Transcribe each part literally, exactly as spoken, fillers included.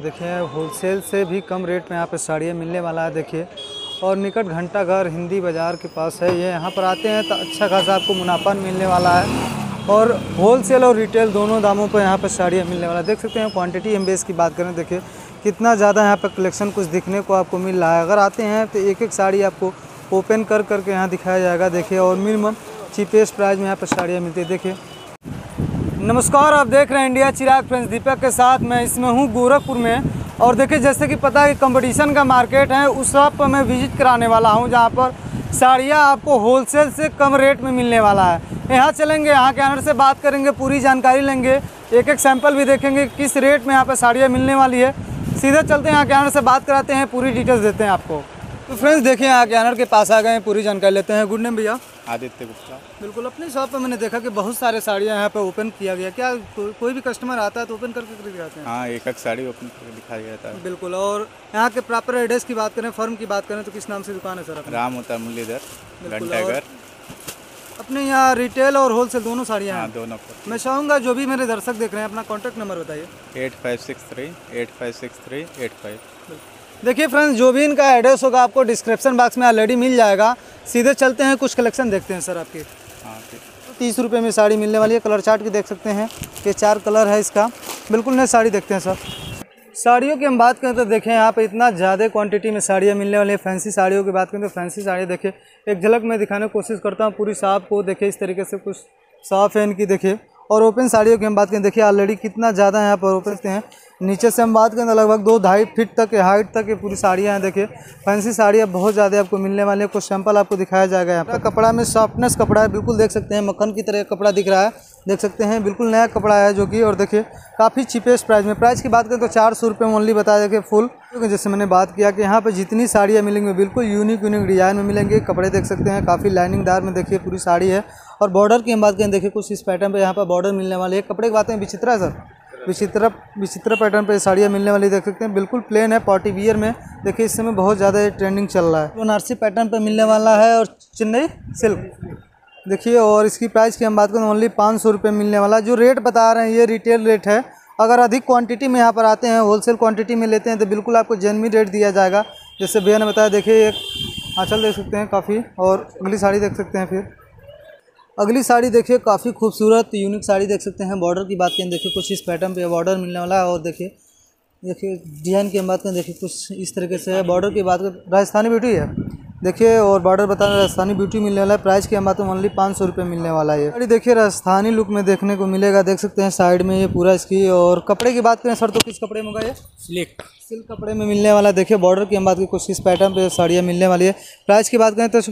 देखिए होलसेल से भी कम रेट में यहाँ पे साड़ियाँ मिलने वाला है। देखिए और निकट घंटा घर हिंदी बाज़ार के पास है ये। यहाँ पर आते हैं तो अच्छा खासा आपको मुनाफा मिलने वाला है और होलसेल और रिटेल दोनों दामों पर यहाँ पर साड़ियाँ मिलने वाला है। देख सकते हैं क्वांटिटी एम बेस की बात करें, देखिए कितना ज़्यादा यहाँ पर कलेक्शन कुछ दिखने को आपको मिल रहा है। अगर आते हैं तो एक एक साड़ी आपको ओपन कर करके यहाँ दिखाया जाएगा। देखिए और मिनिमम चीपेस्ट प्राइस में यहाँ पर साड़ियाँ मिलती है। देखिए नमस्कार, आप देख रहे हैं इंडिया चिराग फ्रेंड्स, दीपक के साथ मैं इसमें हूँ गोरखपुर में। और देखिए जैसे कि पता है कि कंपटीशन का मार्केट है, उस शॉप पर मैं विजिट कराने वाला हूँ जहाँ पर साड़ियाँ आपको होलसेल से कम रेट में मिलने वाला है। यहाँ चलेंगे, यहाँ के ऑनर से बात करेंगे, पूरी जानकारी लेंगे, एक एक सैंपल भी देखेंगे किस रेट में यहाँ पर साड़ियाँ मिलने वाली है। सीधे चलते हैं, यहाँ के ऑनर से बात कराते हैं, पूरी डिटेल्स देते हैं आपको। तो फ्रेंड्स देखिए यहाँ के ऑनर के पास आ गए हैं, पूरी जानकारी लेते हैं। गुड नेम भैया? आदित्य गुप्ता। बिल्कुल, अपनी शॉप पर मैंने देखा कि बहुत सारे साड़ियाँ यहाँ पे ओपन किया गया। क्या को, कोई भी कस्टमर आता है तो ओपन करके खरीद जाते हैं? हाँ, एक एक साड़ी ओपन करके दिखाया जाता है। बिल्कुल। और यहाँ के प्रॉपर एड्रेस की बात करें, फर्म की बात करें तो किस नाम से दुकान है सर? राम होता मुरलीधर घंटा घर। अपने यहाँ रिटेल और होलसेल दोनों साड़ियाँ हैं? दोनों। मैं चाहूँगा जो भी मेरे दर्शक देख रहे हैं अपना कॉन्टैक्ट नंबर बताइए। Eight five six three eight five six three eight five. देखिए फ्रेंड्स, जो भी इनका एड्रेस होगा आपको डिस्क्रिप्शन बॉक्स में ऑलरेडी मिल जाएगा। सीधे चलते हैं, कुछ कलेक्शन देखते हैं सर आपके। हाँ ठीक। तीस रुपये में साड़ी मिलने वाली है। कलर चार्ट की देख सकते हैं, ये चार कलर है इसका। बिल्कुल नई साड़ी देखते हैं सर। साड़ियों की हम बात करें तो देखें यहाँ पे इतना ज़्यादा क्वांटिटी में साड़ियाँ मिलने वाली है। फैंसी साड़ियों की बात करें तो फैंसी साड़ियाँ देखिए, एक झलक में दिखाने की कोशिश करता हूँ पूरी शॉप को। देखिए इस तरीके से कुछ साफ है इनकी। देखिए और ओपन साड़ियों की हम बात करें, देखिए ऑलरेडी कितना ज़्यादा यहाँ पर ओपन हैं। नीचे से हम बात करें तो लगभग दो ढाई फीट तक हाइट तक ये पूरी साड़ियाँ हैं। देखिए फैंसी साड़ियाँ बहुत ज़्यादा आपको मिलने वाली है। कुछ सैंपल आपको दिखाया जाएगा। यहाँ पर कपड़ा में सॉफ्टनेस कपड़ा है, बिल्कुल देख सकते हैं मक्खन की तरह कपड़ा दिख रहा है। देख सकते हैं बिल्कुल नया कपड़ा है जो कि, और देखिए काफ़ी चीपेस्ट प्राइस में। प्राइस की बात करें तो चार सौ रुपये ओनली बताया। देखिए फुल, क्योंकि जैसे मैंने बात किया कि यहाँ पर जितनी साड़ियाँ मिलेंगी बिल्कुल यूनिक यूनिक डिज़ाइन में मिलेंगे। कपड़े देख सकते हैं काफ़ी लाइनिंगदार में देखिए पूरी साड़ी है। और बॉर्डर की हम बात करें, देखिए कुछ इस पैटर्न पे यहाँ पर बॉर्डर मिलने वाले है। कपड़े की बात करें विचित्रा है सर, विचित्र विचित्र पैटर्न पे साड़ियाँ मिलने वाली देख सकते हैं। बिल्कुल प्लेन है, पार्टी वियर में। देखिए इस समय बहुत ज़्यादा ट्रेंडिंग चल रहा है। बनारसी पैटर्न पे मिलने वाला है और चेन्नई सिल्क देखिए। और इसकी प्राइस की हम बात करें ओनली पाँच सौ रुपये मिलने वाला। जो रेट बता रहे हैं ये रिटेल रेट है। अगर अधिक क्वांटिटी में यहाँ पर आते हैं, होलसेल क्वांटिटी में लेते हैं तो बिल्कुल आपको जेन्युइन रेट दिया जाएगा। जैसे भैया ने बताया, देखिए एक आंचल देख सकते हैं काफ़ी। और अगली साड़ी देख सकते हैं। फिर अगली साड़ी देखिए काफ़ी खूबसूरत यूनिक साड़ी देख सकते हैं। बॉर्डर की बात करें, देखिए कुछ इस पैटर्न पे बॉर्डर मिलने वाला है। और देखिए देखिए डिज़ाइन की हम बात करें, देखिए कुछ इस तरीके से है। बॉर्डर की बात करें, राजस्थानी ब्यूटी है देखिए। और बॉर्डर बता रहे राजस्थानी ब्यूटी मिलने वाला है। प्राइस की हम बात करें ओनली पाँच सौ रुपये मिलने वाला है। साड़ी देखिए राजस्थानी लुक में देखने को मिलेगा। देख सकते हैं साइड में ये पूरा इसकी। और कपड़े की बात करें सर तो किस कपड़े में होगा ये? सिल्क सिल्क कपड़े में मिलने वाला है। देखिए बॉर्डर की हम बात करें, कुछ इस पैटर्न पर साड़ियाँ मिलने वाली है। प्राइस की बात करें तो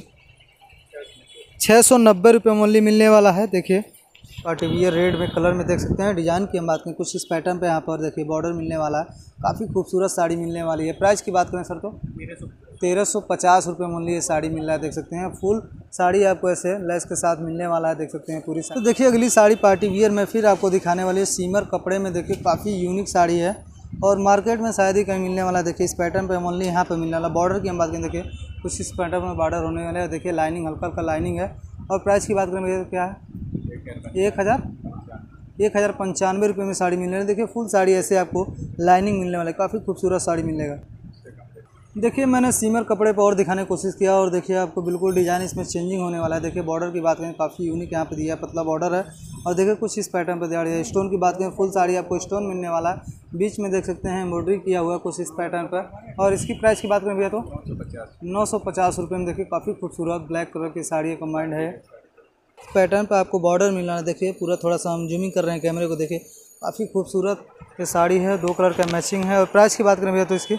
छः सौ नब्बे रुपये मूल्य मिलने वाला है। देखिए पार्टी वियर रेड में कलर में देख सकते हैं। डिज़ाइन की हम बात करें, कुछ इस पैटर्न पे यहाँ पर देखिए बॉर्डर मिलने वाला है। काफ़ी खूबसूरत साड़ी मिलने वाली है। प्राइस की बात करें सर तो तेरह सौ पचास रुपये मूल्य ये साड़ी मिल रहा है। देख सकते हैं फुल साड़ी आपको ऐसे लेस के साथ मिलने वाला है। देख सकते हैं पूरी। तो देखिए अगली साड़ी पार्टी वियर में फिर आपको दिखाने वाली है। सीमर कपड़े में देखिए काफ़ी यूनिक साड़ी है और मार्केट में शायद ही कहीं मिलने वाला है। देखिए इस पैटर्न पे ओनली यहाँ पे मिलने वाला। बॉर्डर की हम बात करें, देखिए कुछ इस पैटर्न में बॉर्डर होने वाला है। देखिए लाइनिंग हल्का हल्का लाइनिंग है। और प्राइस की बात करें भैया क्या है? एक हज़ार एक हज़ार पंचानवे रुपये में साड़ी मिलने वाली। देखिए फुल साड़ी ऐसे आपको लाइनिंग मिलने वाला है। काफ़ी खूबसूरत साड़ी मिलेगा। देखिए मैंने सीमर कपड़े पर और दिखाने की कोशिश किया। और देखिए आपको बिल्कुल डिज़ाइन इसमें चेंजिंग होने वाला है। देखिए बॉर्डर की बात करें, काफ़ी यूनिक यहाँ पे दिया है, पतला बॉर्डर है। और देखिए कुछ इस पैटर्न पर दिया है। स्टोन की बात करें, फुल साड़ी आपको स्टोन मिलने वाला है। बीच में देख सकते हैं एम्ब्रॉयडरी किया हुआ है कुछ इस पैटर्न पर। और इसकी प्राइस की बात करें भैया तो नौ सौ पचास रुपये में। देखिए काफ़ी खूबसूरत ब्लैक कलर की साड़ी कंबाइंड है। पैटर्न पर आपको बॉर्डर मिलना है। देखिए पूरा थोड़ा सा हम जूमिंग कर रहे हैं कैमरे को। देखिए काफ़ी खूबसूरत ये साड़ी है, दो कलर का मैचिंग है। और प्राइस की बात करें भैया तो इसकी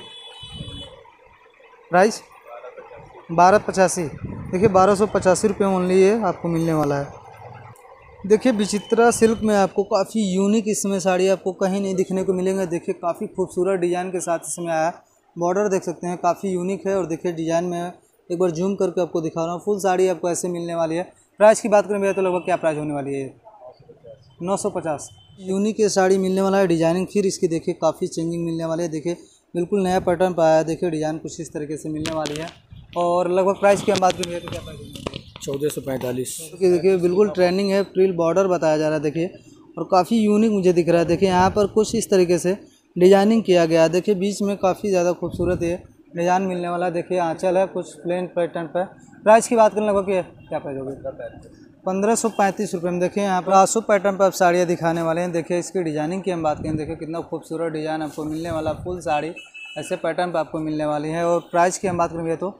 प्राइस बारह पचासी। देखिए बारह सौ पचासी रुपये ओनली ये आपको मिलने वाला है। देखिए विचित्रा सिल्क में आपको काफ़ी यूनिक इसमें साड़ी आपको कहीं नहीं दिखने को मिलेंगे। देखिए काफ़ी खूबसूरत डिज़ाइन के साथ इसमें आया। बॉर्डर देख सकते हैं काफ़ी यूनिक है। और देखिए डिज़ाइन में एक बार जूम करके आपको दिखा रहा हूँ। फुल साड़ी आपको ऐसे मिलने वाली है। प्राइस की बात करें भैया तो लगभग क्या प्राइस होने वाली है? नौ सौ पचास। यूनिक ये साड़ी मिलने वाला है। डिजाइनिंग फिर इसकी देखिए काफ़ी चेंजिंग मिलने वाली है। देखिए बिल्कुल नया पैटर्न पर आया है। देखिए डिज़ाइन कुछ इस तरीके से मिलने वाली है। और लगभग प्राइस की हम बात करें तो क्या प्राइस है? चौदह सौ पैंतालीस। देखिए बिल्कुल ट्रेंडिंग है, फ्रिल बॉर्डर बताया जा रहा है। देखिए और काफ़ी यूनिक मुझे दिख रहा है। देखिए यहाँ पर कुछ इस तरीके से डिजाइनिंग किया गया। देखिए बीच में काफ़ी ज़्यादा खूबसूरत ये डिजाइन मिलने वाला है। देखिए आंचल है कुछ प्लेन पैटर्न पर। प्राइस की बात करने लगभग क्या प्राइस होगी? पंद्रह सौ पैंतीस रुपये में। देखिए यहाँ पर आसू पैटर्न पर आप साड़ियाँ दिखाने वाले हैं। देखिए इसकी डिजाइनिंग की हम बात करें, देखिए कितना खूबसूरत डिज़ाइन आपको मिलने वाला। फुल साड़ी ऐसे पैटर्न पर आपको मिलने वाली है। और प्राइस की हम बात करेंगे तो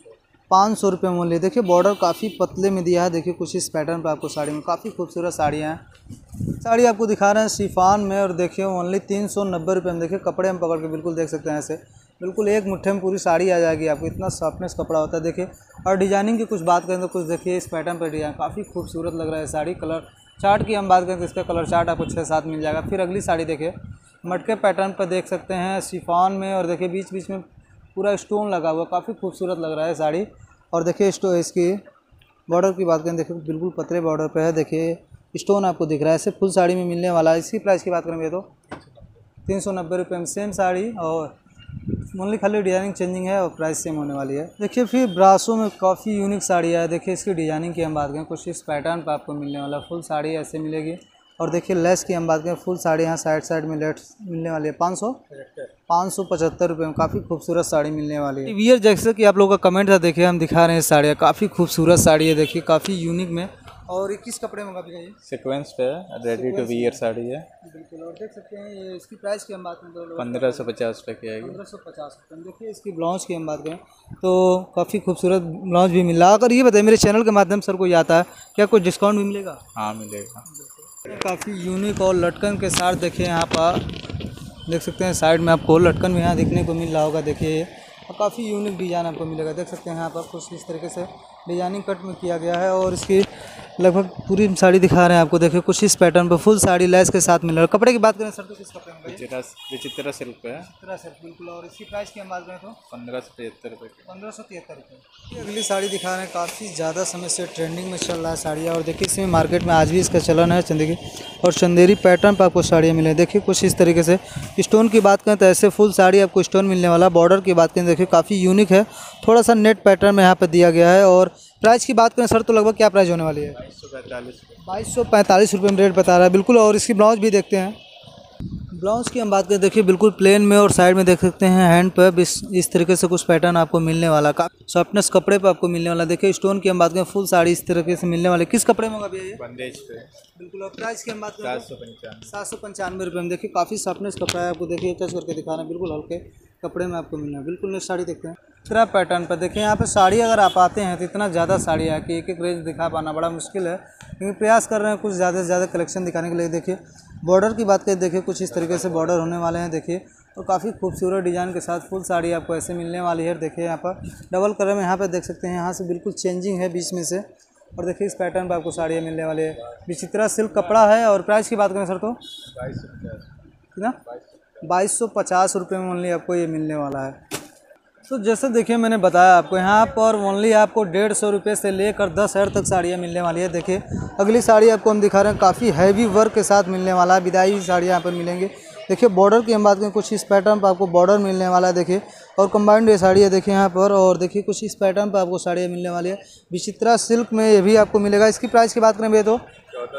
पाँच सौ रुपये मूल्य। देखिए बॉर्डर काफ़ी पतले में दिया है। देखिए कुछ इस पैटर्न पर आपको साड़ी में काफ़ी खूबसूरत साड़ियाँ हैं। साड़ी आपको दिखा रहे हैं शिफॉन में और देखिए ओनली तीन सौ नब्बे रुपये में। देखिए कपड़े हम पकड़ के बिल्कुल देख सकते हैं, ऐसे बिल्कुल एक मुट्ठे में पूरी साड़ी आ जाएगी आपको, इतना सॉफ्टनेस कपड़ा होता है। देखिए और डिजाइनिंग की कुछ बात करें तो कुछ देखिए इस पैटर्न पर डिजाइन काफ़ी खूबसूरत लग रहा है साड़ी। कलर चार्ट की हम बात करें तो इसका कलर चार्ट आपको छः सात मिल जाएगा। फिर अगली साड़ी देखिए मटके पैटर्न पर देख सकते हैं शिफॉन में और देखिए बीच बीच में पूरा स्टोन लगा हुआ, काफ़ी खूबसूरत लग रहा है साड़ी। और देखिए स्टो इसकी बॉर्डर की बात करें, देखिए बिल्कुल पतले बॉर्डर पे है। देखिए स्टोन आपको दिख रहा है, ऐसे फुल साड़ी में मिलने वाला है। इसकी प्राइस की बात करेंगे तो तीन सौ नब्बे रुपये में सेम साड़ी और ओनली खाली डिजाइनिंग चेंजिंग है और प्राइस सेम होने वाली है। देखिए फिर ब्रासों में काफ़ी यूनिक साड़ी है। देखिए इसकी डिजाइनिंग की हम बात करें, कुछ इस पैटर्न पर आपको मिलने वाला फुल साड़ी ऐसे मिलेगी। और देखिए लेस की हम बात करें, फुल साड़ी यहाँ साइड साइड में लेस मिलने वाली है। पाँच सौ पाँच सौ पचहत्तर रुपये में काफ़ी खूबसूरत साड़ी मिलने वाली है। वियर जैसे कि आप लोगों का कमेंट था, देखिए हम दिखा रहे हैं साड़ियाँ, काफ़ी खूबसूरत साड़ी है। देखिए काफ़ी यूनिक में। और किस कपड़े में काफ़ी चाहिए? सीक्वेंस पे है, रेडी टू वियर साड़ी है। बिल्कुल। और देख सकते हैं ये इसकी प्राइस की हम बात करें तो पंद्रह सौ पचास रुपये की आएगी। पंद्रह सौ पचास रुपये। देखिए इसकी ब्लाउज की हम बात करें तो काफ़ी खूबसूरत ब्लाउज भी मिला। अगर ये बताइए मेरे चैनल के माध्यम से सर कोई आता है, क्या कोई डिस्काउंट भी मिलेगा? हाँ मिलेगा। काफ़ी यूनिक और लटकन के साथ देखिए यहाँ पर देख सकते हैं साइड में आपको लटकन भी यहाँ देखने को मिल रहा होगा। देखिए और काफ़ी यूनिक डिज़ाइन आपको मिलेगा। देख सकते हैं यहाँ पर कुछ इस तरीके से डिजाइनिंग कट में किया गया है। और इसकी लगभग पूरी साड़ी दिखा रहे हैं आपको। देखिए कुछ इस पैटर्न पर फुल साड़ी लेस के साथ मिल रहा है। कपड़े की बात करें सर तो किस कपड़े में? विचित्र सिल्क पे है। विचित्र सिल्क बिल्कुल। और इसकी प्राइस की हम बात करें तो पंद्रह सौ तिहत्तर रुपये की। पंद्रह सौ तिहत्तर रुपये। अगली साड़ी दिखा रहे हैं, काफ़ी ज़्यादा समय से ट्रेंडिंग में चल रहा है साड़ियाँ। और देखिए इसमें मार्केट में आज भी इसका चलन है चंदेरी और चंदेरी पैटर्न पर आपको साड़ियाँ मिले। देखिए कुछ इस तरीके से। स्टोन की बात करें तो ऐसे फुल साड़ी आपको स्टोन मिलने वाला। बॉर्डर की बात करें देखिए काफ़ी यूनिक है, थोड़ा सा नेट पैटर्न में यहाँ पर दिया गया है। और प्राइस की बात करें सर तो लगभग क्या प्राइस होने वाली है? बाईस सौ पैंतालीस बाईस सौ पैंतालीस रुपये में रेट बता रहा है बिल्कुल। और इसकी ब्लाउज भी देखते हैं। ब्लाउज की हम बात करें देखिए बिल्कुल प्लेन में और साइड में देख सकते हैं हैंड पर इस इस तरीके से कुछ पैटर्न आपको मिलने वाला। का सॉफ्टनेस कपड़े पर आपको मिलने वाला। देखिए स्टोन की हम बात करें फुल साड़ी इस तरीके से मिलने वाले। किस कपड़े में होगा भैया ये? बंदेज पे बिल्कुल। और प्राइस की हम बात करें सात सौ पंचानवे सात सौ पंचानवे रुपये में। देखिए काफ़ी सॉफ्टनेस कपड़ा है आपको। देखिए टच करके दिखा रहे हैं, बिल्कुल हल्के कपड़े में आपको मिलना है। बिल्कुल नेक्स्ट साड़ी देखते हैं दूसरा पैटर्न पर। देखिए यहाँ पे साड़ी अगर आप आते हैं तो इतना ज़्यादा साड़ी है कि एक एक रेंज दिखा पाना बड़ा मुश्किल है, लेकिन प्रयास कर रहे हैं कुछ ज़्यादा से ज़्यादा कलेक्शन दिखाने के लिए। देखिए बॉर्डर की बात करें, देखिए कुछ इस तरीके से बॉर्डर होने वाले हैं। देखिए और काफ़ी खूबसूरत डिज़ाइन के साथ फुल साड़ी आपको ऐसे मिलने वाली है। देखिए यहाँ पर डबल कलर में यहाँ पर देख सकते हैं, यहाँ से बिल्कुल चेंजिंग है बीच में से। और देखिए इस पैटर्न पर आपको साड़ियाँ मिलने वाली है। विचित्रा सिल्क कपड़ा है। और प्राइस की बात करें सर तो बाईस सौ पचास कितना? बाईस सौ पचास रुपये में ओनली आपको ये मिलने वाला है। तो जैसे देखिए मैंने बताया आपको यहाँ पर ओनली आपको डेढ़ सौ रुपये से लेकर दस हज़ार तक साड़ियाँ मिलने वाली है। देखिए अगली साड़ी आपको हम दिखा रहे हैं, काफ़ी हैवी वर्क के साथ मिलने वाला है। विदाई साड़ियाँ यहाँ पर मिलेंगी। देखिए बॉर्डर की हम बात करें, कुछ इस पैटर्न पर आपको बॉर्डर मिलने वाला है। देखिए और कंबाइंड ये साड़ी है देखिए यहाँ पर। और देखिए कुछ इस पैटर्न पर आपको साड़ियाँ मिलने वाली है। विचित्रा सिल्क में ये भी आपको मिलेगा। इसकी प्राइस की बात करें भैया तो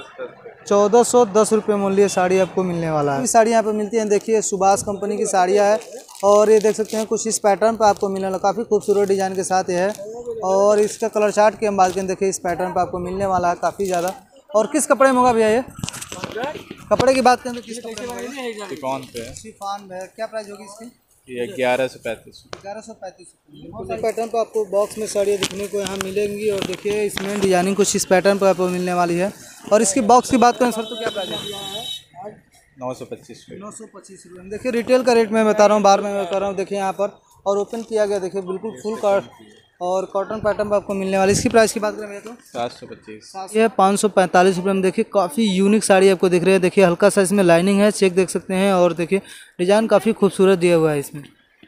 चौदह सौ दस रुपये मूल्य साड़ी आपको मिलने वाला है। साड़ी यहाँ पर मिलती है। देखिए सुभाष कंपनी की साड़ियाँ है। और ये देख सकते हैं कुछ इस पैटर्न पर आपको मिलने वाला, काफ़ी खूबसूरत डिज़ाइन के साथ ये है। और इसका कलर चार्ट की हम बात करें, देखिए इस पैटर्न पर आपको मिलने वाला है काफ़ी ज़्यादा। और किस कपड़े में होगा भैया ये? कपड़े की बात करें तो किस कपड़े में? शिफॉन पे है। शिफॉन में। क्या प्राइस होगी इसकी? ये ग्यारह सौ पैंतीस ग्यारह सौ पैंतीस रुपये पैटर्न पर आपको बॉक्स में साड़ियाँ दिखने को यहाँ मिलेंगी। और देखिए इसमें डिजाइनिंग कुछ इस पैटर्न पर आपको मिलने वाली है। और इसकी बॉक्स की बात करें सर तो क्या प्राइस है? नौ सौ पच्चीस रुपये नौ सौ पच्चीस रुपये। देखिए रिटेल का रेट मैं बता रहा हूँ, बाहर में मैं बता रहा हूँ। देखिए यहाँ पर और ओपन किया गया, देखिए बिल्कुल फुल कट और कॉटन पैटर्न पर आपको मिलने वाली। इसकी प्राइस की बात करें तो सात सौ पच्चीस ये पाँच सौ पैंतालीस रुपये में। देखिए काफ़ी यूनिक साड़ी आपको दिख रही है। देखिए हल्का सा इसमें लाइनिंग है, चेक देख सकते हैं। और देखिए डिज़ाइन काफ़ी खूबसूरत दिया हुआ है इसमें।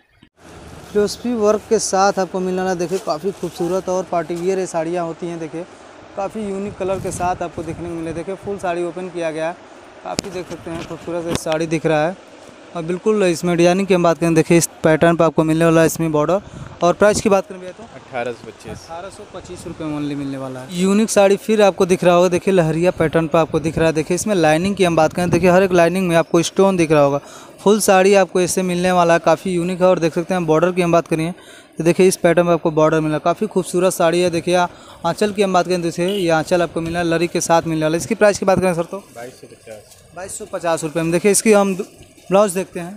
फिलोसफी वर्क के साथ आपको मिलना है। देखिए काफ़ी खूबसूरत और पार्टी वियर ये साड़ियाँ होती हैं। देखिए काफ़ी यूनिक कलर के साथ आपको देखने को मिले। देखिए फुल साड़ी ओपन किया गया है, काफ़ी देख सकते हैं खूबसूरत साड़ी दिख रहा है। और बिल्कुल इसमें डिजाइनिंग की हम बात करें, देखिए इस पैटर्न पर आपको मिलने वाला है इसमें बॉर्डर। और प्राइस की बात करें भैया तो अठारह सौ पच्चीस अठारह सौ पच्चीस रुपये में ओनली मिलने वाला है। यूनिक साड़ी फिर आपको दिख रहा होगा। देखिए लहरिया पैटर्न पर आपको दिख रहा है। देखिए इसमें लाइनिंग की हम बात करें, देखिए हर एक लाइनिंग में आपको स्टोन दिख रहा होगा। फुल साड़ी आपको ऐसे मिलने वाला है, काफ़ी यूनिक है। और देख सकते हैं बॉर्डर की हम बात करें तो देखिए इस पैटर्न में आपको बॉर्डर मिला, काफ़ी खूबसूरत साड़ी है। देखिए आंचल की हम बात करें तो देखिए ये आंचल आपको मिला है लरी के साथ मिलने वाला है। इसकी प्राइस की बात करें सर तो बाईस सौ पचास बाईस सौ पचास रुपये में। देखिए इसकी हम ब्लाउज देखते हैं।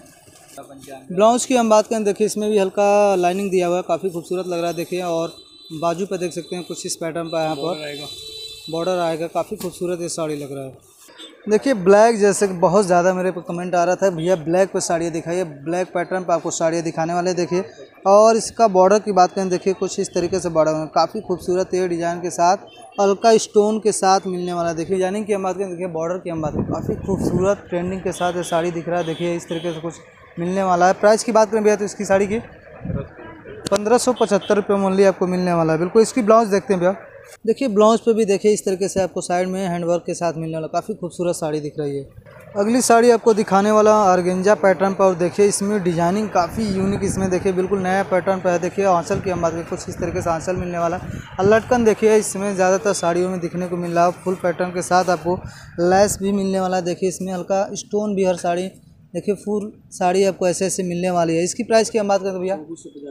ब्लाउज की हम बात करें देखिए इसमें भी हल्का लाइनिंग दिया हुआ है, काफ़ी खूबसूरत लग रहा है। देखिए और बाजू पे देख सकते हैं कुछ इस पैटर्न पर यहाँ पर बॉर्डर आएगा, काफ़ी खूबसूरत ये साड़ी लग रहा है। देखिए ब्लैक, जैसे कि बहुत ज़्यादा मेरे को कमेंट आ रहा था भैया ब्लैक पे साड़ियाँ दिखाइए, ब्लैक पैटर्न पे आपको साड़ियाँ दिखाने वाले। देखिए और इसका बॉर्डर की बात करें देखिए कुछ इस तरीके से बॉर्डर है, काफ़ी खूबसूरत है डिज़ाइन के साथ, हल्का स्टोन के साथ मिलने वाला। देखिए डिजाइनिंग की हम बात करें देखिए बॉर्डर की हम बात करें काफ़ी खूबसूरत ट्रेंडिंग के साथ ये साड़ी दिख रहा है। देखिए इस तरीके से कुछ मिलने वाला है। प्राइस की बात करें भैया तो इसकी साड़ी की पंद्रह सौ पचहत्तर रुपये मूल्य आपको मिलने वाला है। बिल्कुल इसकी ब्लाउज देखते हैं भैया। देखिए ब्लाउज पे भी देखिए इस तरीके से आपको साइड में हैंडवर्क के साथ मिलने वाला, काफ़ी खूबसूरत साड़ी दिख रही है। अगली साड़ी आपको दिखाने वाला ऑर्गेंजा पैटर्न पर, और देखिए इसमें डिजाइनिंग काफ़ी यूनिक इसमें देखिए बिल्कुल नया पैटर्न पर है। देखिए आंचल की हम बात करें कुछ इस तरीके से आंचल मिलने वाला और लटकन देखिए इसमें ज़्यादातर साड़ियों में दिखने को मिल रहा है। फुल पैटर्न के साथ आपको लैस भी मिलने वाला है। देखिए इसमें हल्का स्टोन भी हर साड़ी, देखिए फुल साड़ी आपको ऐसे ऐसे मिलने वाली है। इसकी प्राइस की हम बात करें तो भैया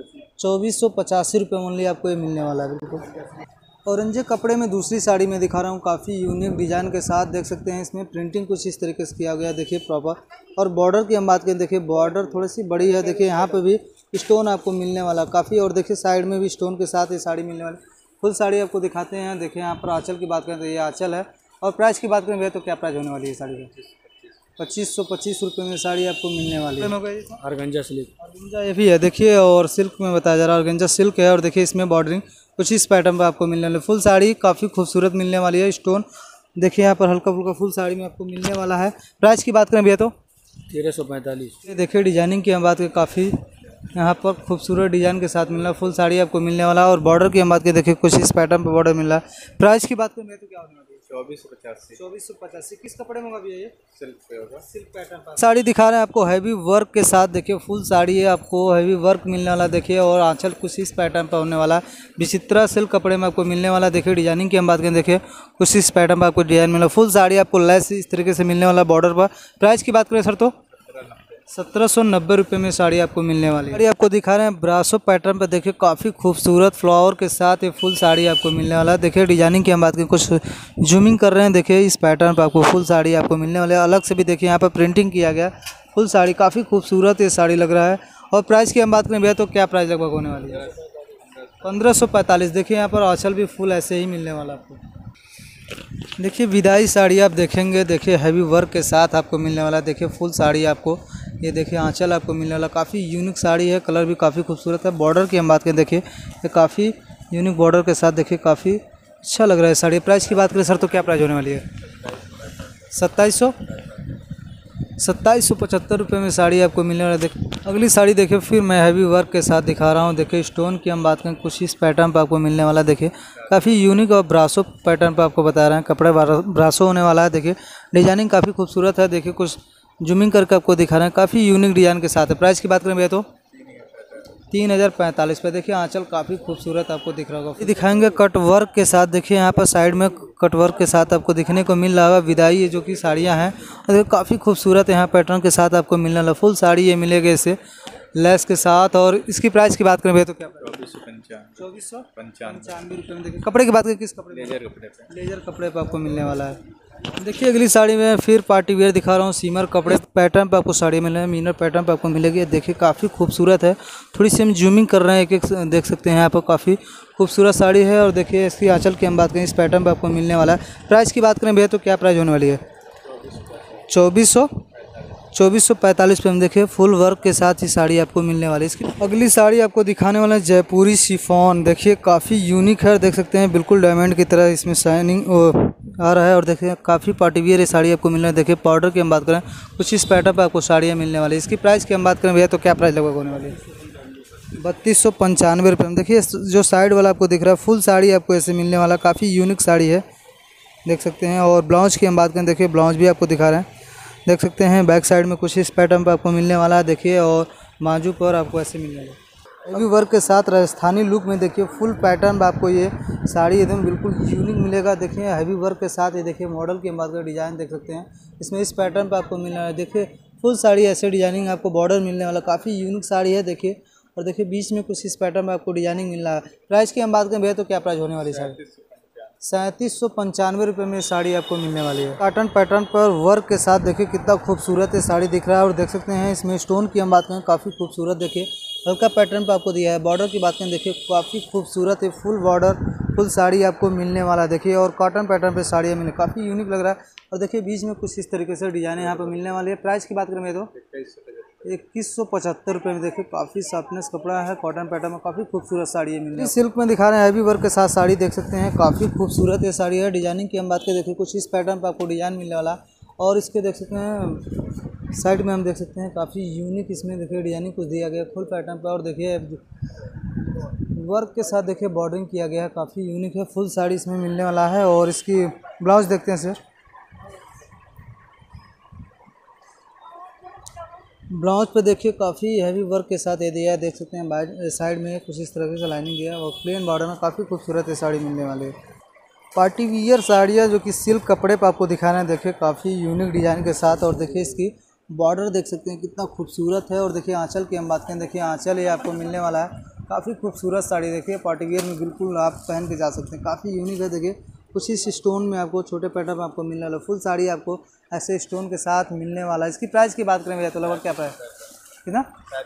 चौबीस सौ पचासी रुपये मूल्य आपको ये मिलने वाला है। बिल्कुल औरंजे कपड़े में दूसरी साड़ी में दिखा रहा हूँ, काफ़ी यूनिक डिज़ाइन के साथ देख सकते हैं। इसमें प्रिंटिंग कुछ इस तरीके से किया गया है देखिए प्रॉपर। और बॉर्डर की हम बात करें देखिए बॉर्डर थोड़ी सी बड़ी है। देखिए यहाँ पे भी स्टोन आपको मिलने वाला काफ़ी, और देखिए साइड में भी स्टोन के साथ ये साड़ी मिलने वाली। फुल साड़ी आपको दिखाते हैं। देखिए यहाँ पर आँचल की बात करें तो ये आँचल है। और प्राइस की बात करें भैया तो क्या प्राइस होने वाली है साड़ी का? पच्चीस सौ पच्चीस रुपये में साड़ी आपको मिलने वाली है। ऑर्गेंजा सिल्क, ऑर्गेंजा ये भी है देखिए, और सिल्क में बताया जा रहा है ऑर्गेंजा सिल्क है। और देखिए इसमें बॉर्डरिंग कुछ इस पैटर्न पर आपको मिलने वाली। फुल साड़ी काफ़ी खूबसूरत मिलने वाली है। स्टोन देखिए यहाँ पर हल्का फुल्का फुल साड़ी में आपको मिलने वाला है। प्राइस की बात करें भैया तो तेरह सौ पैंतालीस। ये देखिए डिजाइनिंग की हम बात करें काफ़ी यहाँ पर खूबसूरत डिज़ाइन के साथ मिल रहा है। फुल साड़ी आपको मिलने वाला है। और बॉर्डर की हम बात करें देखिए कुछ इस पैटर्न पर बॉर्डर मिल रहा है। प्राइस की बात करें भैया तो क्या होने वाली है? चौबीस सौ पचासी चौबीस सौ पचासी किस कपड़े में होगा भैया ये? सिल्क पे होगा। सिल्क पैटर्न साड़ी दिखा रहे हैं आपको हैवी वर्क के साथ। देखिए फुल साड़ी है, आपको हैवी वर्क मिलने वाला देखिए। और आंचल कुछ इस पैटर्न पर होने वाला, विचित्रा सिल्क कपड़े में आपको मिलने वाला। देखिए डिजाइनिंग की हम बात करें देखिए कुछ इस पैटर्न पर आपको डिजाइन मिला। फुल साड़ी आपको लेस इस तरीके से मिलने वाला बॉर्डर पर। प्राइस की बात करें सर तो सत्रह सौ नब्बे रुपये में साड़ी आपको मिलने वाली है। साड़ी आपको दिखा रहे हैं ब्रासो पैटर्न पर। देखिए काफ़ी खूबसूरत फ्लावर के साथ ये फुल साड़ी आपको मिलने वाला है। देखिए डिजाइनिंग की हम बात करें कुछ जूमिंग कर रहे हैं। देखिए इस पैटर्न पर आपको फुल साड़ी आपको मिलने वाली है। अलग से भी देखिए यहाँ पर प्रिंटिंग किया गया फुल साड़ी, काफ़ी खूबसूरत ये साड़ी लग रहा है। और प्राइस की हम बात करें भैया तो क्या प्राइस लगभग होने वाली है? पंद्रह सौ पैंतालीस। देखिए यहाँ पर आंचल भी फुल ऐसे ही मिलने वाला आपको। देखिए विदाई साड़ी आप देखेंगे, देखिए हैवी वर्क के साथ आपको मिलने वाला। देखिए फुल साड़ी आपको ये देखिए आंचल आपको मिलने वाला, काफ़ी यूनिक साड़ी है। कलर भी काफ़ी खूबसूरत है। बॉर्डर की हम बात करें देखिए ये काफ़ी यूनिक बॉर्डर के साथ देखिए काफ़ी अच्छा लग रहा है साड़ी। प्राइस की बात करें सर तो क्या प्राइस होने वाली है? सत्ताईस सौ सत्ताईस सौ पचहत्तर रुपये में साड़ी आपको मिलने वाला है। देखिए अगली साड़ी देखिए फिर मैं हैवी वर्क के साथ दिखा रहा हूँ। देखिए स्टोन की हम बात करें कुछ इस पैटर्न पर आपको मिलने वाला। देखिए काफ़ी यूनिक और ब्रासो पैटर्न पर आपको बता रहे हैं, कपड़े ब्रासो होने वाला है। देखिए डिजाइनिंग काफ़ी खूबसूरत है। देखिए कुछ जूमिंग करके आपको दिखा रहे हैं, काफ़ी यूनिक डिज़ाइन के साथ है। प्राइस की बात करें भैया तो तीन हज़ार पैंतालीस पे। देखिए आंचल काफ़ी खूबसूरत आपको दिख रहा होगा। दिखाएंगे कट वर्क के साथ। देखिए यहाँ पर साइड में कट वर्क के साथ आपको दिखने को मिल रहा होगा। विदाई ये जो कि साड़ियाँ हैं और काफ़ी खूबसूरत यहाँ पैटर्न के साथ आपको मिलने वाला। फुल साड़ी ये मिलेगी इसे लेस के साथ। और इसकी प्राइस की बात करें भैया तो क्या चौबीस सौ पंचानवे चौबीस सौ पंचानवे रुपये में। देखिए कपड़े की बात करें किस कपड़े? लेजर कपड़े पे। लेजर कपड़े पर आपको मिलने वाला है। देखिए अगली साड़ी में फिर पार्टी वेयर दिखा रहा हूँ। सीमर कपड़े पैटर्न पर आपको साड़ी मिल रही है, मीनर पैटर्न पर आपको मिलेगी। देखिए काफ़ी खूबसूरत है। थोड़ी सी हम जूमिंग कर रहे हैं, एक एक देख सकते हैं यहाँ पर काफ़ी खूबसूरत साड़ी है। और देखिए इसकी आंचल की हम बात करें इस पैटर्न पर आपको मिलने वाला है। प्राइस की बात करें भैया तो क्या प्राइस होने वाली है? चौबीस सौ चौबीस सौ पैंतालीस पे हम देखिए फुल वर्क के साथ ही साड़ी आपको मिलने वाली है। इसकी अगली साड़ी आपको दिखाने वाला है जयपुरी शिफॉन। देखिए काफ़ी यूनिक है, देख सकते हैं बिल्कुल डायमंड की तरह इसमें शाइनिंग आ रहा है। और देखिए काफ़ी पार्टी वियर ये साड़ी आपको मिलने है। देखिए पाउडर की हम बात करें कुछ इस पैटर्न पर आपको साड़ियाँ मिलने वाली है। इसकी प्राइस की हम बात करें भैया तो क्या प्राइस लगभग होने वाली है? बत्तीस सौ पंचानवे रुपये में। देखिए जो साइड वाला आपको दिख रहा है फुल साड़ी आपको ऐसे मिलने वाला, काफ़ी यूनिक साड़ी है देख सकते हैं। और ब्लाउज की हम बात करें देखिए ब्लाउज भी आपको दिखा रहे हैं, देख सकते हैं बैक साइड में कुछ इस पैटर्न पर आपको मिलने वाला है। देखिए और बाजू पर आपको ऐसे मिलने वाला है। हैवी वर्क के साथ राजस्थानी लुक में देखिए फुल पैटर्न पर आपको ये साड़ी एकदम बिल्कुल यूनिक मिलेगा। देखिए हैवी वर्क के साथ ये देखिए मॉडल की हम बात करें डिज़ाइन देख सकते हैं इसमें इस पैटर्न पर आपको मिलने वाला है। देखिए फुल साड़ी ऐसे डिजाइनिंग आपको बॉर्डर मिलने वाला, काफ़ी यूनिक साड़ी है देखिए। और देखिए बीच में कुछ इस पैटर्न में आपको डिजाइनिंग मिल रहा है। प्राइस की हम बात करें भैया तो क्या प्राइस होने वाली साड़ी? सैंतीस सौ पंचानवे रुपये में साड़ी आपको मिलने वाली है। कॉटन पैटर्न पर वर्क के साथ देखिए कितना खूबसूरत है साड़ी दिख रहा है। और देख सकते हैं इसमें स्टोन की हम बात करें काफ़ी खूबसूरत देखिए हल्का पैटर्न पर आपको दिया है। बॉर्डर की बात करें देखिए काफ़ी खूबसूरत है, फुल बॉर्डर फुल साड़ी आपको मिलने वाला देखिए। और कॉटन पैटर्न पे साड़ियाँ मिलने काफ़ी यूनिक लग रहा है। और देखिए बीच में कुछ इस तरीके से डिजाइन यहाँ पर मिलने वाली है। प्राइस की बात करें तो इक्कीस सौ पचहत्तर रुपये में देखिए काफ़ी सॉफ्टनेस कपड़ा है, कॉटन पैटर्न में काफ़ी खूबसूरत साड़ी है मिलने। सिल्क में दिखा रहे हैं हैवी वर्क के साथ साड़ी देख सकते हैं, काफ़ी खूबसूरत ये साड़ी है। डिजाइनिंग की हम बात करें देखिए कुछ इस पैटर्न पर आपको डिजाइन मिलने वाला। और इसके देख सकते हैं साइड में हम देख सकते हैं काफ़ी यूनिक इसमें देखिए डिजाइनिंग कुछ दिया गया फुल पैटर्न पर। और देखिए वर्क के साथ देखिए बॉर्डरिंग किया गया है, काफ़ी यूनिक है, फुल साड़ी इसमें मिलने वाला है। और इसकी ब्लाउज देखते हैं सर। ब्लाउज पे देखिए काफ़ी हैवी वर्क के साथ ये दिया है, देख सकते हैं साइड में कुछ इस तरह से लाइनिंग दिया है। और प्लेन बॉर्डर में काफ़ी खूबसूरत ये साड़ी मिलने वाली है। पार्टी वियर साड़ियाँ जो कि सिल्क कपड़े पर आपको दिखाना है देखिए काफ़ी यूनिक डिज़ाइन के साथ। और देखिए इसकी बॉर्डर देख सकते हैं कितना खूबसूरत है। और देखिए आंचल की हम बात करें देखिए आंचल ये आपको मिलने वाला है, काफ़ी खूबसूरत साड़ी देखिए पार्टी वियर में बिल्कुल आप पहन के जा सकते हैं, काफ़ी यूनिक है। देखिए कुछ इस स्टोन में आपको छोटे पैटर्न में आपको मिलने वाला फुल साड़ी आपको ऐसे स्टोन के साथ मिलने वाला है। इसकी प्राइस की बात करें भैया तो लगभग क्या प्राइस कितना?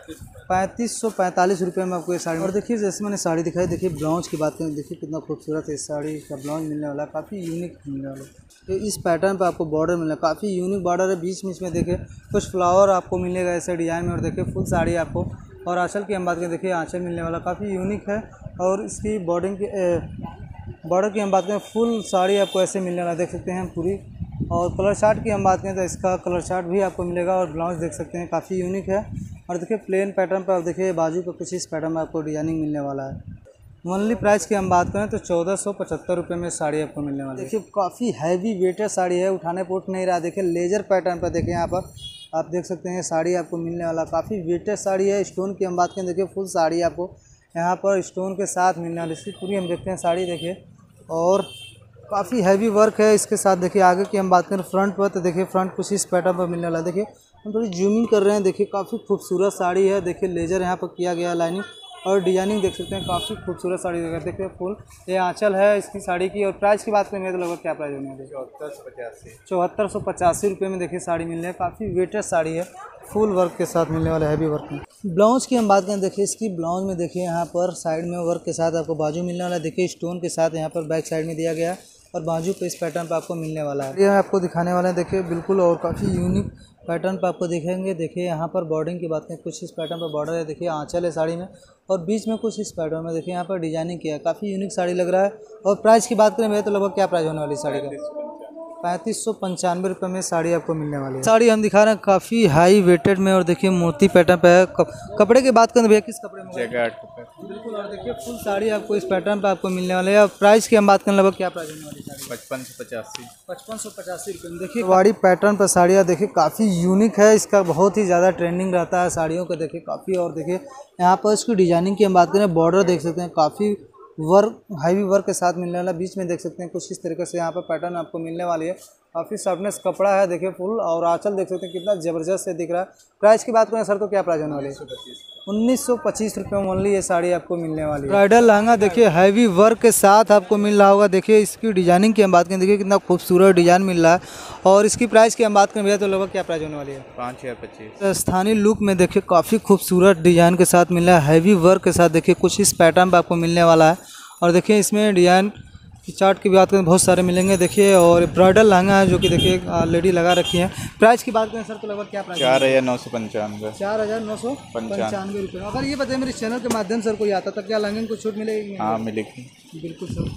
पैंतीस सौ पैंतालीस रुपये में आपको ये साड़ी। और देखिए जैसे मैंने साड़ी दिखाई देखिए ब्लाउज की बात करें देखिए कितना खूबसूरत है इस साड़ी का ब्लाउज मिलने वाला, काफ़ी यूनिक मिलने वाला है। तो इस पैटर्न पर आपको बॉर्डर मिलना काफ़ी यूनिक बॉर्डर है, बीच बीच में देखिए कुछ फ्लावर आपको मिलेगा ऐसे डिजाइन में। और देखिए फुल साड़ी आपको और आंचल की हम बात करें देखिए आंचल मिलने वाला काफ़ी यूनिक है। और इसकी बॉर्डरिंग की बॉर्डर की हम बात करें फुल साड़ी आपको ऐसे मिलने वाला देख सकते हैं पूरी। और कलर चार्ट की हम बात करें तो इसका कलर चार्ट भी आपको मिलेगा। और ब्लाउज देख सकते हैं काफ़ी यूनिक है। और देखिए प्लेन पैटर्न पर आप देखिए बाजू पर कुछ इस पैटर्न में आपको डिजाइनिंग मिलने वाला है। ओनली प्राइस की हम बात करें तो चौदह सौ पचहत्तर रुपये में साड़ी आपको मिलने वाली है। देखिए काफ़ी हैवी वेटेड साड़ी है, उठाने पर उठ नहीं रहा। देखिए लेजर पैटर्न पर देखिए यहाँ पर आप देख सकते हैं साड़ी आपको मिलने वाला, काफ़ी वेटेड साड़ी है। स्टोन की हम बात करें देखिए फुल साड़ी आपको यहाँ पर स्टोन के साथ मिलने वाली, इसकी पूरी हम देखते हैं साड़ी देखिए। और काफ़ी हैवी वर्क है इसके साथ। देखिए आगे की हम बात करें फ्रंट पर तो देखिए फ्रंट कुछ इस पैटर्न पर मिलने वाला। देखिए हम थोड़ी जूमिंग कर रहे हैं, देखिए काफ़ी खूबसूरत साड़ी है। देखिए लेजर यहाँ पर किया गया लाइनिंग और डिजाइनिंग देख सकते हैं, काफ़ी खूबसूरत साड़ी देखिए फुल ये आंचल है इसकी साड़ी की। और प्राइस की बात करेंगे तो लगभग क्या प्राइस होने वाली? चौहत्तर सौ पचासी चौहत्तर सौ पचासी रुपये में देखिए साड़ी मिल रही है, काफ़ी वेटेड साड़ी है, फुल वर्क के साथ मिलने वाला हैवी वर्क में। ब्लाउज की हम बात करें देखिए इसकी ब्लाउज में देखिए यहाँ पर साइड में वर्क के साथ आपको बाजू मिलने वाला है। देखिए स्टोन के साथ यहाँ पर बैक साइड में दिया गया है और बाजू पे इस पैटर्न पर आपको मिलने वाला है। ये आपको दिखाने वाले हैं देखिए बिल्कुल और काफ़ी यूनिक पैटर्न पर आपको दिखेंगे। देखिए यहाँ पर बॉर्डरिंग की बात करें कुछ इस पैटर्न पर बॉर्डर है, देखिए आंचल है साड़ी में और बीच में कुछ इस पैटर्न में देखिए यहाँ पर डिजाइनिंग किया है, काफ़ी यूनिक साड़ी लग रहा है। और प्राइस की बात करें भैया तो लगभग क्या प्राइस होने वाली साड़ी का? पैंतीस सौ पंचानवे रुपये में साड़ी आपको मिलने वाली है। साड़ी हम दिखा रहे हैं काफ़ी हाई वेटेड में और देखिए मोती पैटर्न पे है। कपड़े की बात करें भैया किस कपड़े में? बिल्कुल। और देखिए फुल साड़ी आपको इस पैटर्न पे आपको मिलने वाली है। और प्राइस की हम बात करें लगभग क्या प्राइस होने वाली साड़ी? पचपन सौ पचासी पचपन सौ पचासी रुपये में देखिए वाड़ी पैटर्न पर साड़ियाँ देखिए काफ़ी यूनिक है, इसका बहुत ही ज़्यादा ट्रेंडिंग रहता है साड़ियों का देखिए काफ़ी। और देखिए यहाँ पर इसकी डिजाइनिंग की हम बात करें बॉर्डर देख सकते हैं काफ़ी वर्क हैवी वर्क के साथ मिलने वाला, बीच में देख सकते हैं कुछ इस तरीके से यहाँ पर पैटर्न आपको मिलने वाली है। काफ़ी सॉफ्टनेस कपड़ा है देखिए फुल। और आंचल देख सकते हैं कितना ज़बरदस्त से दिख रहा है। प्राइस की बात करें सर तो क्या प्राइस होने वाली है? उन्नीस सौ पच्चीस रुपये में ओनली ये साड़ी आपको मिलने वाली है। ब्राइडल लहंगा देखिए हैवी वर्क के साथ आपको मिल रहा होगा। देखिए इसकी डिजाइनिंग की हम बात करें देखिए कितना खूबसूरत डिजाइन मिल रहा है। और इसकी प्राइस की हम बात करें भैया तो लगभग क्या प्राइस होने वाली है? पाँच हज़ार पच्चीस स्थानीय लुक में देखिए काफ़ी खूबसूरत डिजाइन के साथ मिल रहा है, हैवी वर्क के साथ देखिए कुछ इस पैटर्न पर आपको मिलने वाला है। और देखिए इसमें डिजाइन की चार्ट की बात करें बहुत सारे मिलेंगे देखिए। और ब्राइडल लहंगा है जो कि देखिए लेडी लगा रखी है। प्राइस की बात करें सर तो लगभग क्या प्राइस? चार हज़ार नौ सौ पंचानवे चार हज़ार नौ सौ पंचानवे रुपये। अगर ये बताइए मेरे चैनल के माध्यम से कोई आता तब क्या लहंगे को छूट मिलेगी? हाँ मिलेगी बिल्कुल सर।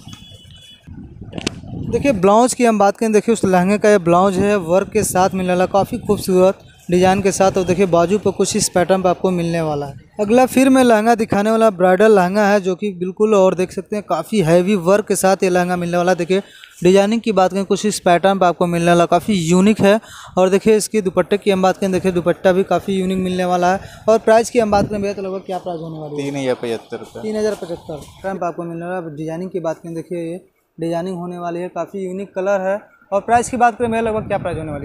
देखिए ब्लाउज की हम बात करें देखिए उस लहंगे का ये ब्लाउज है वर्क के साथ मिलने वाला, काफ़ी खूबसूरत डिजाइन के साथ। और देखिए बाजू पर कुछ इस पैटर्न पर आपको मिलने वाला है। अगला फिर मैं लहंगा दिखाने वाला ब्राइडल लहंगा है जो कि बिल्कुल और देख सकते हैं काफ़ी हैवी वर्क के साथ ये लहंगा मिलने वाला। देखिए डिजाइनिंग की बात करें कुछ इस पैटर्न पर आपको मिलने वाला, काफ़ी यूनिक है। और देखिए इसकी दुपट्टे की हम बात करें देखिए दुपट्टा भी काफ़ी यूनिक मिलने वाला है। और प्राइस की हम बात करें भैया तो लगभग क्या प्राइस होने वाली है? तीन हज़ार पचहत्तर रुपये तीन हज़ार पचहत्तर पैटर्न पर आपको मिलने वाला। डिजाइनिंग की बात करें देखिए ये डिजाइनिंग होने वाली है, काफ़ी यूनिक कलर है। और प्राइस की बात करें भैया लगभग क्या प्राइस होने वाली है?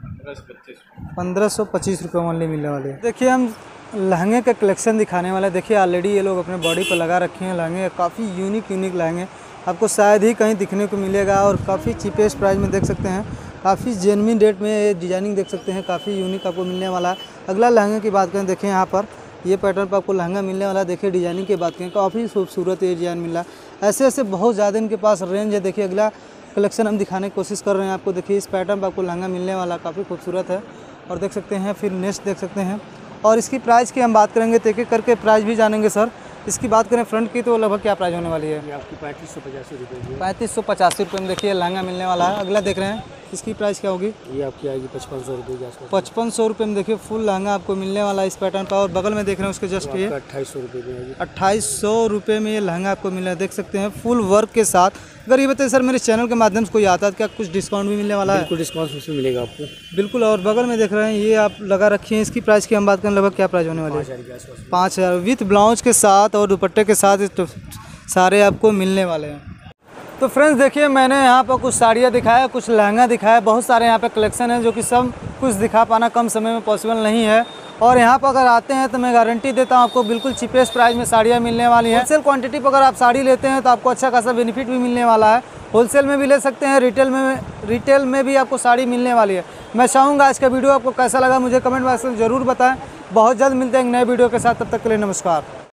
पंद्रह सौ पच्चीस रुपये ओनली मिलने वाले हैं। देखिए हम लहंगे का कलेक्शन दिखाने वाले हैं। देखिए ऑलरेडी ये लोग अपने बॉडी पर लगा रखे हैं लहंगे, काफ़ी यूनिक यूनिक लहंगे आपको शायद ही कहीं दिखने को मिलेगा और काफ़ी चीपेस्ट प्राइस में देख सकते हैं। काफ़ी जेन्युइन रेट में ये डिजाइनिंग देख सकते हैं, काफ़ी यूनिक आपको मिलने वाला है। अगला लहंगे की बात करें, देखिए यहाँ पर ये पैटर्न पर आपको लहंगा मिलने वाला है। देखिए डिजाइनिंग की बात करें, काफ़ी खूबसूरत ये डिज़ाइन मिल रहा है। ऐसे ऐसे बहुत ज़्यादा इनके पास रेंज है। देखिए अगला कलेक्शन हम दिखाने की कोशिश कर रहे हैं आपको। देखिए इस पैटर्न पर आपको लहंगा मिलने वाला काफ़ी खूबसूरत है और देख सकते हैं। फिर नेक्स्ट देख सकते हैं और इसकी प्राइस की हम बात करेंगे, तो एक एक करके प्राइस भी जानेंगे सर। इसकी बात करें फ्रंट की तो लगभग क्या प्राइस होने वाली है? ये आपकी पैंतीस सौ पचासी रुपये पैंतीस सौ पचासी रुपये में देखिए लहंगा मिलने वाला है। अगला देख रहे हैं, इसकी प्राइस क्या होगी? ये आपकी आएगी पचपन सौ रुपये के आसपास। पचपन सौ रुपये में देखिए फुल लहंगा आपको मिलने वाला है इस पैटर्न पर। और बगल में देख रहे हैं उसके जस्ट ये अट्ठाईस सौ रुपये में अट्ठाईस सौ रुपये में ये लहंगा आपको मिल रहा है, देख सकते हैं फुल वर्क के साथ। अगर ये बताइए सर मेरे चैनल के माध्यम से कोई आता है क्या कुछ डिस्काउंट भी मिलने वाला है? बिल्कुल डिस्काउंट उसमें मिलेगा आपको। बिल्कुल। और बगल में देख रहे हैं ये आप लगा रखिए, इसकी प्राइस की हम बात करें लगभग क्या प्राइस होने वाली है? पाँच हज़ार विथ ब्लाउज के साथ और दुपट्टे के साथ तो सारे आपको मिलने वाले हैं। तो फ्रेंड्स देखिए मैंने यहाँ पर कुछ साड़ियाँ दिखाया, कुछ लहंगा दिखाया, बहुत सारे यहाँ पे कलेक्शन है जो कि सब कुछ दिखा पाना कम समय में पॉसिबल नहीं है। और यहाँ पर अगर आते हैं तो मैं गारंटी देता हूँ आपको बिल्कुल चीपेस्ट प्राइस में साड़ियाँ मिलने वाली हैं। होलसेल क्वांटिटी पर अगर आप साड़ी लेते हैं तो आपको अच्छा खासा बेनिफिट भी मिलने वाला है। होलसेल में भी ले सकते हैं, रिटेल में रिटेल में भी आपको साड़ी मिलने वाली है। मैं चाहूँगा आज का वीडियो आपको कैसा लगा मुझे कमेंट बॉक्स में ज़रूर बताएँ। बहुत जल्द मिलते हैं एक नए वीडियो के साथ, तब तक के लिए नमस्कार।